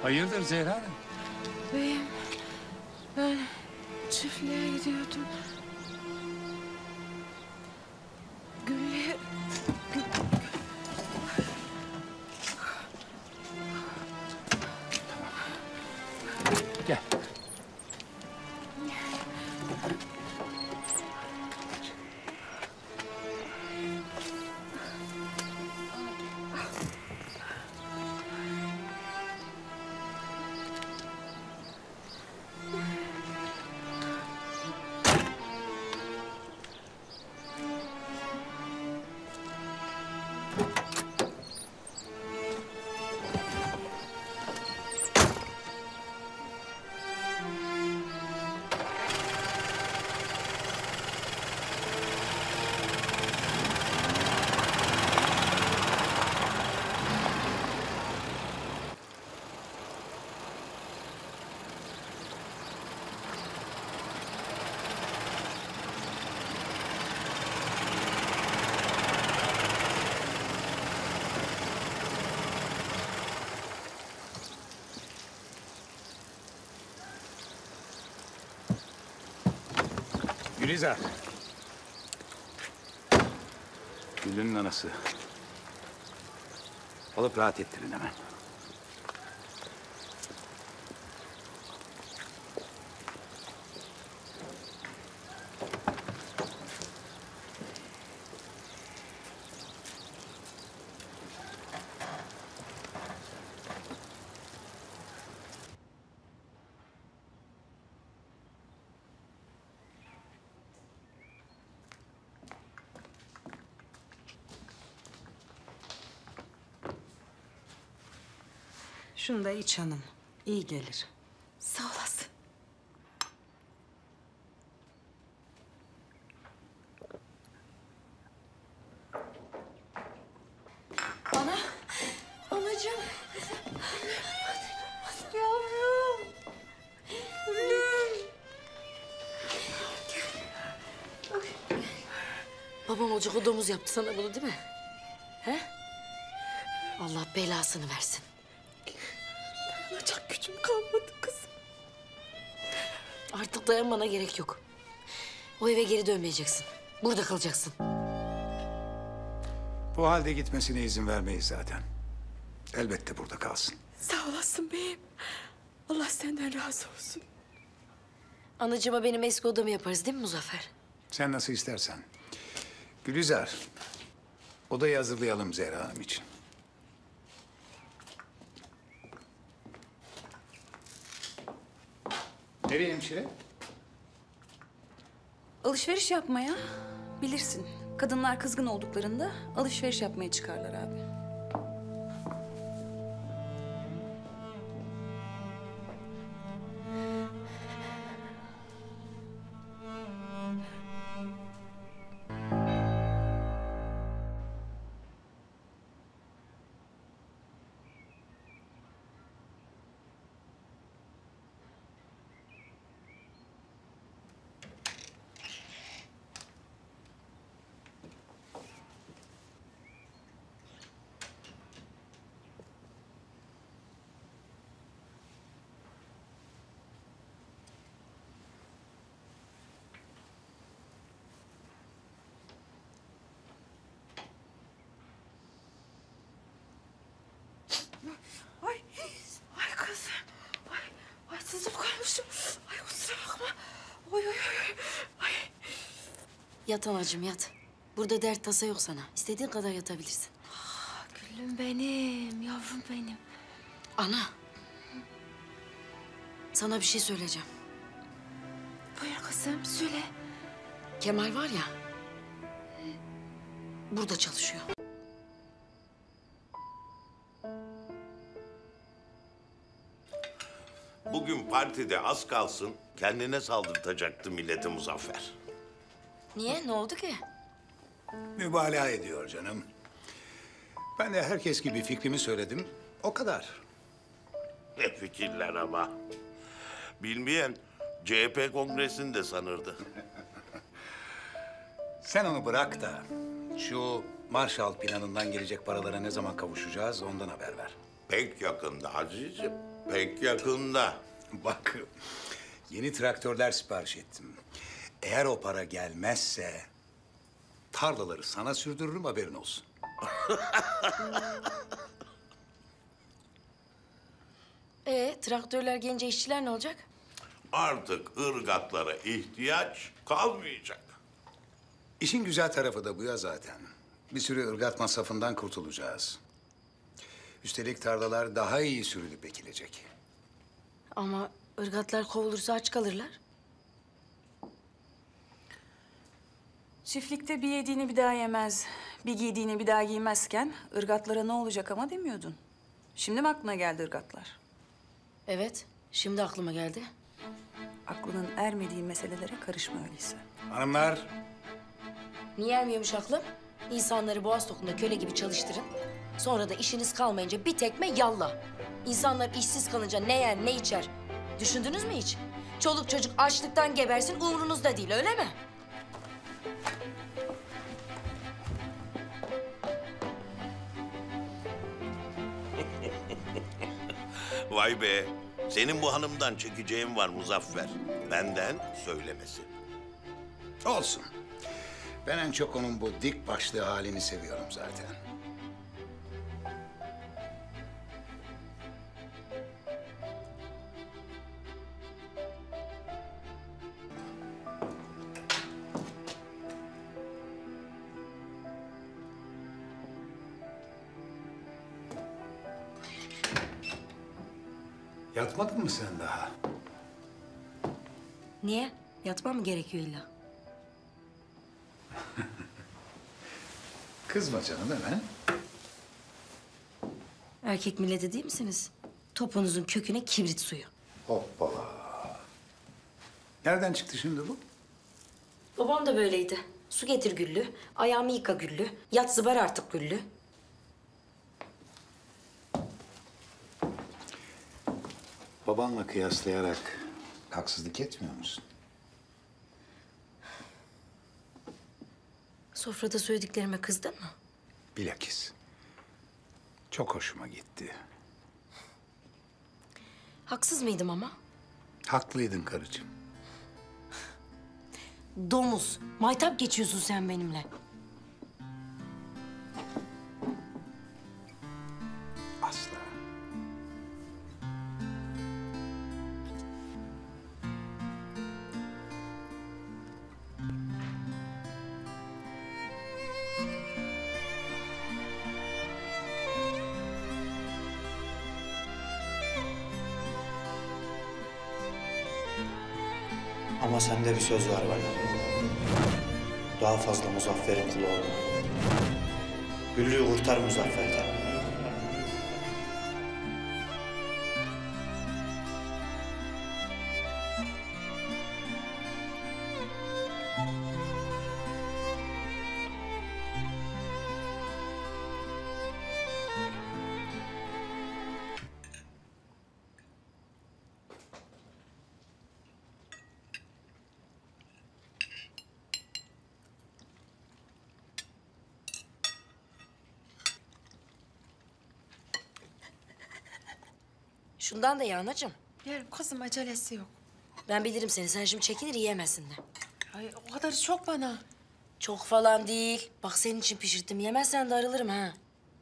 Hayırdır Zehra Hanım? Beyim, ben çiftliğe gidiyordum. Güllü... Gel. Gülizar. Güllü'nün anası. Alıp rahat ettirin hemen. Şunu da iç hanım. İyi gelir. Sağ olasın. Ana, anacığım. Yavrum. Gülüm. Babam olacak o domuz yaptı sana bunu değil mi? He? Allah belasını versin. Dayanacak gücüm kalmadı kızım. Artık dayanmana gerek yok. O eve geri dönmeyeceksin. Burada kalacaksın. Bu halde gitmesine izin vermeyiz zaten. Elbette burada kalsın. Sağ olasın beyim. Allah senden razı olsun. Anacığıma benim eski odamı yaparız değil mi Muzaffer? Sen nasıl istersen. Gülizar, odayı hazırlayalım Zehra Hanım için. Nereye hemşire? Alışveriş yapmaya. Bilirsin, kadınlar kızgın olduklarında alışveriş yapmaya çıkarlar abi. Ay, ay kızım. Ay sızıp kalmışım. Ay kusura bakma. Oy oy oy. Ay. Yat anacığım yat. Burada dert tasa yok sana. İstediğin kadar yatabilirsin. Gülüm benim, yavrum benim. Ana. Sana bir şey söyleyeceğim. Buyur kızım, söyle. Kemal var ya. Burada çalışıyor. Bugün partide az kalsın kendine saldırtacaktı milleti Muzaffer. Niye? Ne oldu ki? Mübalağa ediyor canım. Ben de herkes gibi fikrimi söyledim. O kadar. Ne fikirler ama. Bilmeyen CHP kongresini de sanırdı. Sen onu bırak da şu Marshall planından gelecek paralara ne zaman kavuşacağız ondan haber ver. Pek yakında Aziz'im. Pek yakında. Bak, yeni traktörler sipariş ettim. Eğer o para gelmezse tarlaları sana sürdürürüm, haberin olsun. Traktörler gelince işçiler ne olacak? Artık ırgatlara ihtiyaç kalmayacak. İşin güzel tarafı da bu ya zaten. Bir sürü ırgat masrafından kurtulacağız. Üstelik tarlalar daha iyi sürülüp ekilecek. Ama ırgatlar kovulursa aç kalırlar. Çiftlikte bir yediğini bir daha yemez, bir giydiğini bir daha giymezken ırgatlara ne olacak ama demiyordun. Şimdi mi aklına geldi ırgatlar? Evet, şimdi aklıma geldi. Aklının ermediği meselelere karışma öyleyse. Hanımlar, Niye ermiyormuş aklım? İnsanları boğaz tokunda köle gibi çalıştırın. Sonra da işiniz kalmayınca bir tekme yallah. İnsanlar işsiz kalınca ne yer ne içer? Düşündünüz mü hiç? Çoluk çocuk açlıktan gebersin umrunuzda değil öyle mi? Vay be. Senin bu hanımdan çekeceğin var Muzaffer. Benden söylemesi. olsun. Ben en çok onun bu dik başlı halini seviyorum zaten. Yatmadın mı sen daha? Niye? Yatmam mı gerekiyor illa? Kızma canım hemen. Erkek milleti değil misiniz? Topunuzun köküne kibrit suyu. Hoppala. Nereden çıktı şimdi bu? Babam da böyleydi. Su getir güllü, ayağımı yıka güllü, yat zıbar artık güllü. Babanla kıyaslayarak haksızlık etmiyor musun? Sofrada söylediklerime kızdın mı? Bilakis. Çok hoşuma gitti. Haksız mıydım ama? Haklıydın karıcığım. Domuz, maytap geçiyorsun sen benimle. Asla. Ama sende bir söz var bana. Daha fazla Muzaffer'in kulu olma. Güllü'yü kurtar Muzaffer'den. Şundan da ye anacığım. Yerim kızım, acelesi yok. Ben bilirim seni. Sen şimdi çekilir yiyemezsin de. Ay o kadar çok bana. Çok falan değil. Bak senin için pişirttim. Yemezsen darılırım ha.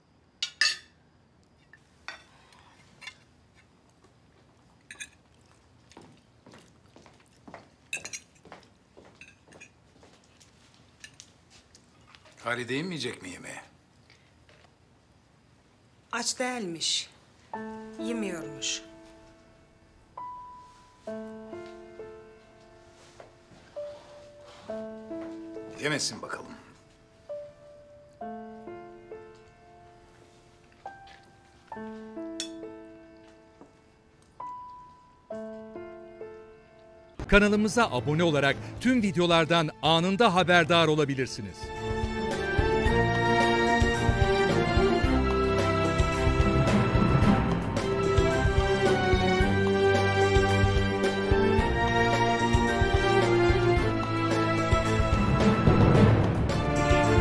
Halide inmeyecek mi yemeğe? Aç değilmiş. Yemiyormuş. Yemesin bakalım. Kanalımıza abone olarak tüm videolardan anında haberdar olabilirsiniz.